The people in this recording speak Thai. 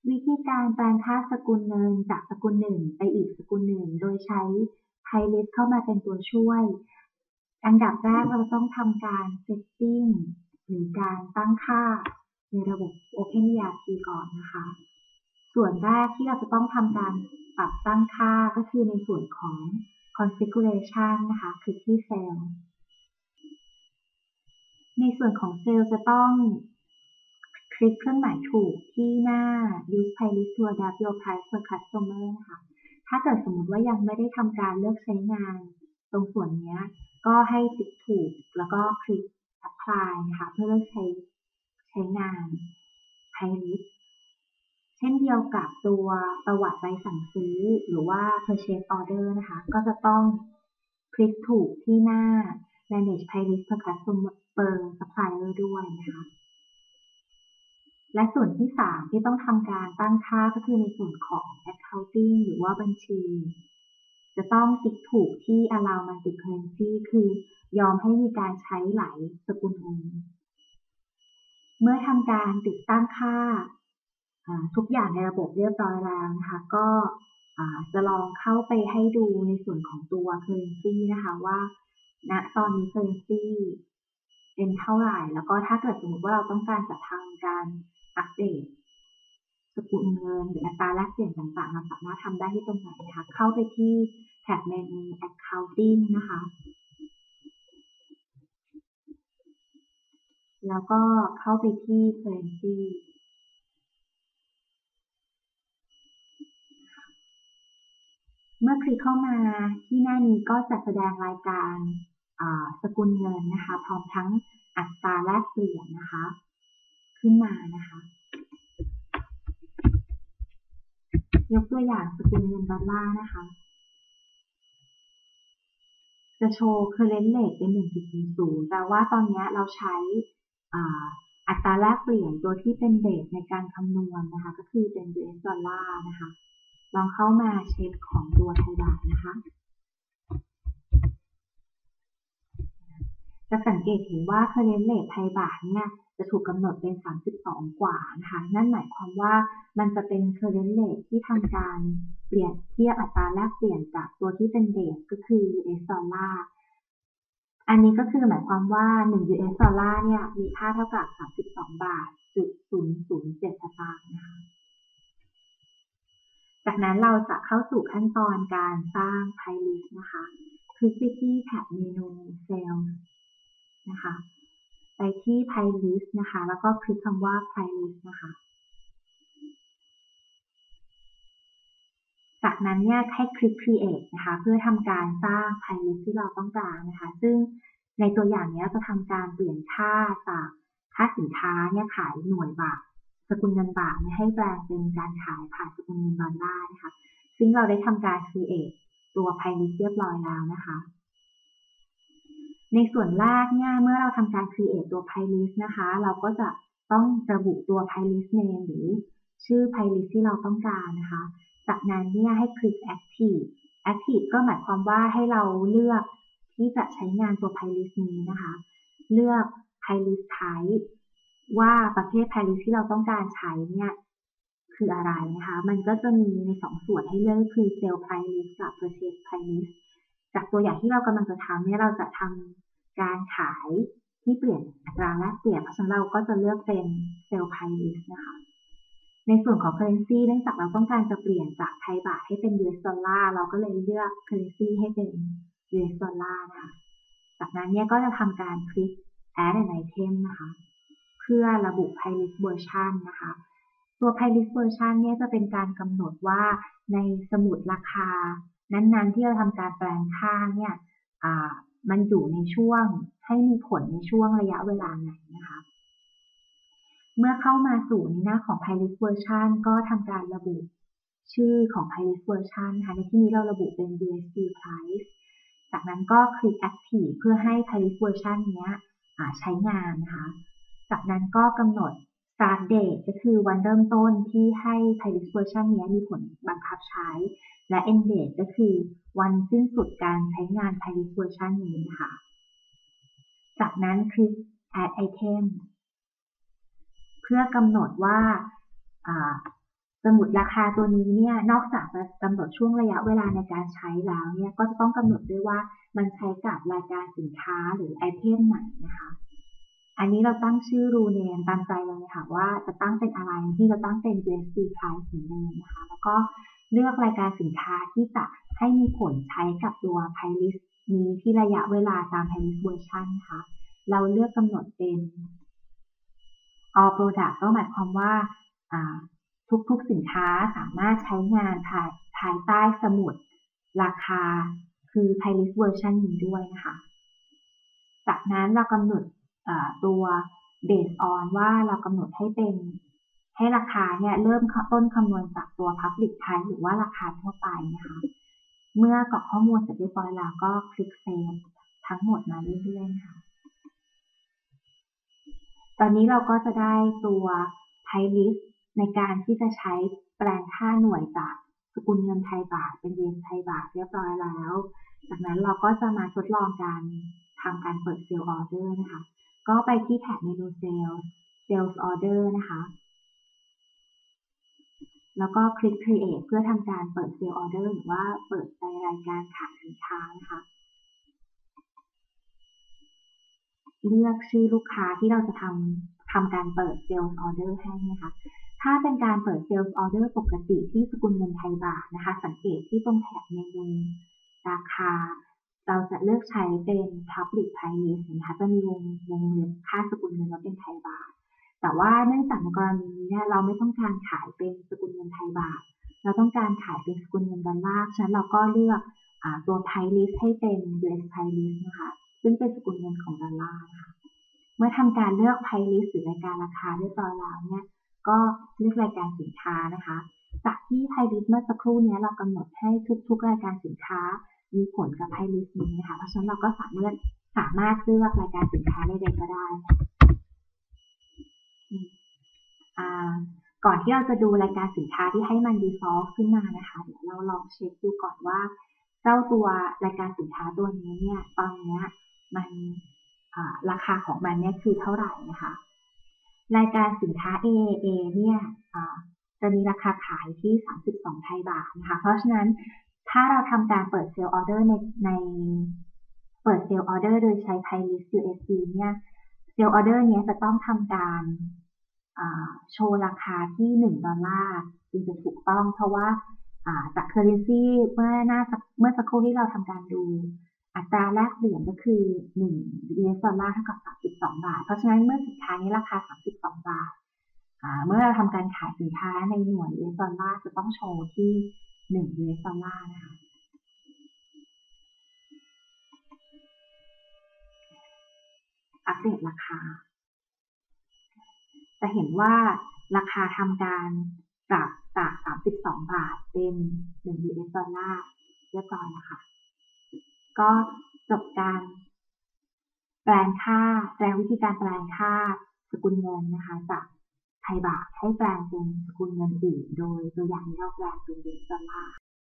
วิธีการแปลงค่าสกุลเงินจากสกุลหนึ่งไปอีกสกุลหนึ่งโดยใช้ PyList เข้ามาเป็นตัวช่วยอันดับแรกเราต้องทำการ setting หรือการตั้งค่าในระบบ OpenERP ก่อนนะคะส่วนแรกที่เราจะต้องทำการปรับตั้งค่าก็คือในส่วนของ configuration นะคะคลิกที่ Cell ในส่วนของเซลล์จะต้องคลิกเครื่องหมายถูกที่หน้า Use PyList to adapt your price per customer นะคะถ้าเกิดสมมติว่ายังไม่ได้ทำการเลือกใช้งานตรงส่วนนี้ก็ให้ติ๊กถูกแล้วก็คลิก Apply นะคะเพื่อเลือกใช้งาน PyList เช่นเดียวกับตัวประวัติใบสั่งซื้อหรือว่า Purchase Order นะคะก็จะต้องคลิกถูกที่หน้า Manage PyList per customer per supplier ด้วยนะคะและส่วนที่3ที่ต้องทำการตั้งค่าก็คือในส่วนของ accounting หรือว่าบัญชีจะต้องติ๊กถูกที่ allow multi currency คือยอมให้มีการใช้หลายสกุลเงินเมื่อทำการติดตั้งค่าทุกอย่างในระบบเรียบร้อยแล้วนะคะก็จะลองเข้าไปให้ดูในส่วนของตัว currency นะคะว่าณตอนนี้ currency เป็นเท่าไหร่แล้วก็ถ้าเกิดสมมติว่าเราต้องการจะทำการอัปเดตสกุลเงินหรืออัตราแลกเปลี่ยนต่างๆเราสามารถทำได้ที่ตรงไหนนะคะเข้าไปที่แท็บเมนู accounting นะคะแล้วก็เข้าไปที่ currency เมื่อคลิกเข้ามาที่หน้านี้ก็จะแสดงรายการสกุลเงินนะคะพร้อมทั้งอัตราแลกเปลี่ยนนะคะขึ้นมานะคะยกตัวอย่างสกุลเงินดอลลาร์นะคะจะโชว์ current rate เป็น 1.00 แต่ว่าตอนนี้เราใช้อัตราแลกเปลี่ยนตัวที่เป็นเบสในการคำนวณนะคะก็คือเป็น US ดอลลาร์นะคะลองเข้ามาเช็คของตัวไทยบาทนะคะจะสังเกตเห็นว่า current rate ไทยบาทเนี่ยจะถูกกำหนดเป็น32กว่านะคะนั่นหมายความว่ามันจะเป็น current rate ที่ทำการเปรียบเทียบอัตราแลกเปลี่ยนจากตัวที่เป็นเบสก็คือ US ดอลลาร์อันนี้ก็คือหมายความว่า1 US ดอลลาร์เนี่ยมีค่าเท่ากับ32.007 บาทนะคะจากนั้นเราจะเข้าสู่ขั้นตอนการสร้าง PyList นะคะคลิกไปที่แท็บเมนู Sales นะคะไปที่ PyList นะคะแล้วก็คลิกคำว่า PyList นะคะจากนั้นเนี่ยให้คลิก Create นะคะเพื่อทำการสร้าง PyList ที่เราต้องการนะคะซึ่งในตัวอย่างนี้จะทำการเปลี่ยนค่าจากค่าสินค้าเนี่ยขายหน่วยบาทสกุลเงินบาทให้แปลงเป็นการขายผ่านสกุลเงินดอลลาร์นะคะซึ่งเราได้ทำการ create ตัว PyList เรียบร้อยแล้วนะคะในส่วนแรกเนี่ยเมื่อเราทำการ create ตัว PyList นะคะเราก็จะต้องระบุตัว PyList name หรือชื่อ PyList ที่เราต้องการนะคะจากนั้นเนี่ยให้คลิก active ก็หมายความว่าให้เราเลือกที่จะใช้งานตัว PyList นี้นะคะเลือก PyList type ว่าประเภท PyList ที่เราต้องการใช้เนี่ยคืออะไรนะคะมันก็จะมีใน2ส่วนให้เลือกคือ Sell PyList กับ Purchase PyList จากตัวอย่างที่เรากำลังจะทำเนี่ยเราจะทำการขายที่เปลี่ยนอัตราแลกเปลี่ยนเพราะฉะนั้นเราก็จะเลือกเป็น Sell PyList นะคะในส่วนของ currency เนื่องจากเราต้องการจะเปลี่ยนจากไทยบาทให้เป็น US ดอลลาร์เราก็เลยเลือก currency ให้เป็น US ดอลลาร์นะคะจากนั้นเนี่ยก็จะทำการคลิก add an item นะคะเพื่อระบุ PyList version นะคะตัว PyList version เนี่ยจะเป็นการกำหนดว่าในสมุดราคานั้นๆที่เราทำการแปลงค่าเนี่ยมันอยู่ในช่วงให้มีผลในช่วงระยะเวลาไหนนะคะเมื่อเข้ามาสู่ในหน้าของ PyList version ก็ทำการระบุชื่อของ PyList version นะคะในที่นี้เราระบุเป็น USD price จากนั้นก็คลิก active เพื่อให้ PyList version นี้ใช้งานนะคะจากนั้นก็กำหนด start date ก็คือวันเริ่มต้นที่ให้ PyList version นี้มีผลบังคับใช้และ end date ก็คือวันสิ้นสุดการใช้งาน PyList version นี้นะคะจากนั้นคลิก add item เพื่อกำหนดว่าสสมุดราคาตัวนี้เนี่ยนอกจากจะกำหนดช่วงระยะเวลาในการใช้แล้วเนี่ยก็จะต้องกำหนดด้วยว่ามันใช้กับรายการสินค้าหรือไอเทมไหนนะคะอันนี้เราตั้งชื่อ rule name ตามใจเลยค่ะว่าจะตั้งเป็นอะไรที่เราตั้งเป็น USD price เหมือนเดิมนะคะแล้วก็เลือกรายการสินค้าที่จะให้มีผลใช้กับตัว price list นี้ที่ระยะเวลาตาม price list version นะคะเราเลือกกำหนดเป็น all product ก็หมายความว่าทุกสินค้าสามารถใช้งานภายใต้สมุดราคาคือ price list version นี้ด้วยนะคะจากนั้นเรากำหนดตัว based on ว่าเรากำหนดให้ราคาเนี่ยเริ่มต้นคำนวณจากตัว public price หรือว่าราคาทั่วไปนะคะเมื่อกรอกข้อมูลเสร็จเรียบร้อยแล้วก็คลิก save ทั้งหมดมาเรื่อยๆค่ะตอนนี้เราก็จะได้ตัว price list ในการที่จะใช้แปลงค่าหน่วยจากสกุลเงินไทยบาทเป็นเหรียญไทยบาทเรียบร้อยแล้วจากนั้นเราก็จะมาทดลองทำการเปิด Sales Order นะคะก็ไปที่แท็บเมนู Sales Order นะคะแล้วก็คลิก Create เพื่อทำการเปิด Sales Order หรือว่าเปิดในรายการขายสินค้านะคะเลือกชื่อลูกค้าที่เราจะทำการเปิด Sales Order ให้นะคะถ้าเป็นการเปิด Sales Order ปกติที่สกุลเงินไทยบาทนะคะสังเกตที่ตรงแถบเมนูราคาเราจะเลือกใช้เป็น Public Price List นะคะจะมีวงเล็บค่าสกุลเงินว่าเป็นไทยบาทแต่ว่าเนื่องจากในกรณีนี้เนี่ยเราไม่ต้องการขายเป็นสกุลเงินไทยบาทเราต้องการขายเป็นสกุลเงินดอลลาร์ฉะนั้นเราก็เลือกตัว Price List ให้เป็น US Price List นะคะซึ่งเป็นสกุลเงินของดอลลาร์นะคะเมื่อทำการเลือก Price List หรือรายการราคาเรียบร้อยแล้วเนี่ยก็เลือกรายการสินค้านะคะจากที่ Price List เมื่อสักครู่นี้เรากำหนดให้ทุกรายการสินค้ามีผลกับ Price List นี้นะคะเพราะฉะนั้นเราก็สามารถเลือกรายการสินค้าใดๆก็ได้ก่อนที่เราจะดูรายการสินค้าที่ให้มัน default ขึ้นมานะคะเดี๋ยวเราลองเช็คดูก่อนว่าเจ้าตัวรายการสินค้าตัวนี้เนี่ยตอนนี้มันราคาของมันเนี่ยคือเท่าไหร่นะคะรายการสินค้า AAA เนี่ยจะมีราคาขายที่32ไทยบาทนะคะเพราะฉะนั้นถ้าเราทำการเปิด Sale Order ในเปิด Sale Order โดยใช้ Price List USD เนี่ย Sale Order เนี้ยจะต้องทำการโชว์ราคาที่$1จึงจะถูกต้องเพราะว่าจาก currency เมื่อสักครู่ที่เราทำการดูอัตราแลกเปลี่ยนก็คือ1 US ดอลลาร์เท่ากับ32บาทเพราะฉะนั้นเมื่อสินค้านี้ราคา32บาทเมื่อเราทำการขายสินค้าในหน่วย US ดอลลาร์จะต้องโชว์ที่1 US ดอลลาร์นะคะอัปเดตราคาจะเห็นว่าราคาทำการจาก32บาทเป็น1 US ดอลลาร์เรียบร้อยแล้วค่ะก็จบการแปลงวิธีการแปลงค่าสกุลเงินนะคะจากไทยบาทให้แปลงเป็นสกุลเงินอื่นโดยตัวอย่างนี้เราแปลงเป็น US ดอลลาร์